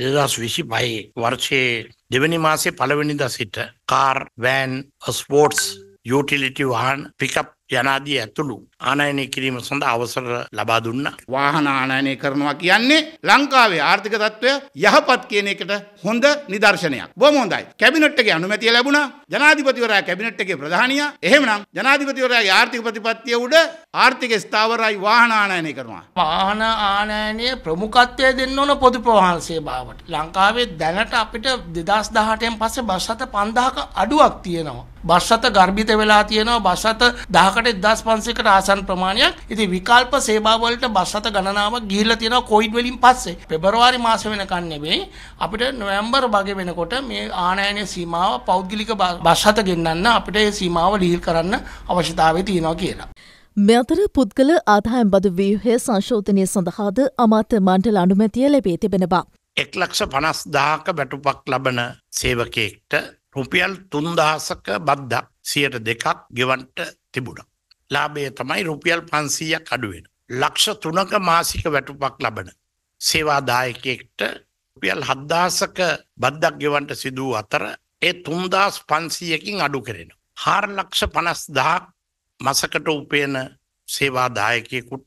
2025 වර්ෂයේ දෙවැනි මාසයේ පළවෙනිදා සිට කාර්, වෑන්, ස්පෝර්ට්ස්, යුටිලිටි වාහන, පිකප් යනාදී ඇතුළු ආනයනය කිරීම සඳහා අවසර ලබා දුන්නා. වාහන ආනයනය කරනවා කියන්නේ ලංකාවේ ආර්ථික තත්ත්වය යහපත් කියන එකට හොඳ නිදර්ශනයක්. බොහොම හොඳයි. කැබිනට් එකේ අනුමැතිය ලැබුණා. ජනාධිපතිවරයා කැබිනට් එකේ ප්‍රධානියා. එහෙමනම් ජනාධිපතිවරයාගේ ආර්ථික ප්‍රතිපත්තිය උඩ ආර්ථික ස්ථාවරයි වාහන ආනයනය කරනවා. වාහන ආනයනය ප්‍රමුඛත්වය දෙන්න ඕන පොදු ප්‍රවාහන සේවාවට. ලංකාවේ දැනට අපිට 2018න් පස්සේ බස් රථ 5000ක අඩුවක් තියෙනවා. බස් රථ ගර්භිත වෙලා තියෙනවා. බස් රථ 1000කට 1500කට ආසන්න ප්‍රමාණයක්. ඉතින් විකල්ප සේවා වලට බස් රථ ගණනාවක් ගිහිල්ලා තියෙනවා කොවිඩ් වලින් පස්සේ. පෙබරවාරි මාසෙ වෙනකන් නෙවෙයි අපිට නොවැම්බර් වගේ වෙනකොට මේ ආනයනයේ සීමාව පෞද්ගලික බස් රථ ගෙන්නන්න අපිට ඒ සීමාව ලිහිල් කරන්න අවශ්‍යතාවය තියෙනවා කියලා. මේ අතර පුද්ගල ආදායම් බදු ව්‍යුහය සංශෝධනය සඳහාද අමාත්‍ය මණ්ඩල අනුමැතිය ලැබී තිබෙනවා. 1,50,000ක වැටුපක් ලබන සේවකයෙක්ට රුපියල් 3,000ක බද්දක් 2% ගෙවන්ට තිබුණා. ලාභය තමයි රුපියල් 500ක් අඩු වෙන. ලක්ෂ 3ක මාසික වැටුපක් ලබන සේවාදායකයෙක්ට රුපියල් 7,000ක බද්දක් ගෙවන්ට සිදු අතර ඒ 3,500කින් අඩු කරනවා. 4,50,000ක් මසකට උපයන සේවාදායකයෙකුට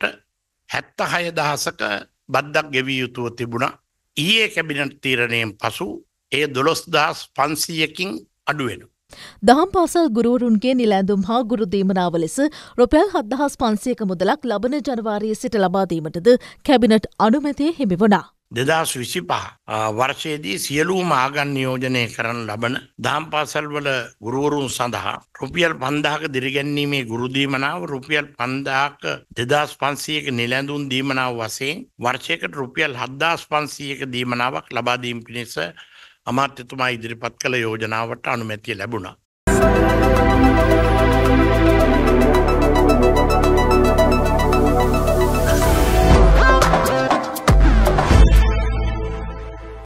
76,000ක බද්දක් ගෙවිය යුතුව තිබුණා. ඊයේ කැබිනට් තීරණයෙන් පසු ඒ 12,500කින් අඩු වෙනවා. දහම් පාසල් ගුරුවරුන්ගේ නිලැඳුම් හා ගුරු දීමනාව ලෙස රුපියල් 7,500ක මුදලක් ලබන ජනවාරියේ සිට ලබා දීමටද කැබිනට් අනුමැතිය හිමි වුණා. 2025 වර්ෂයේදී සියලුම ආගම් නියෝජනය කරන ලබන දහම් පාසල් වල ගුරුවරුන් සඳහා රුපියල් 5,000ක දිරිගැන්වීමේ ගුරු දීමනාව රුපියල් 5,000ක 2,500ක නිලැඳුම් දීමනාව වශයෙන් වර්ෂයකට රුපියල් 7,500ක දීමනාවක් ලබා දීම පිණිස අමාත්‍යතුමා ඉදිරිපත් කළ යෝජනාවට අනුමැතිය ලැබුණා.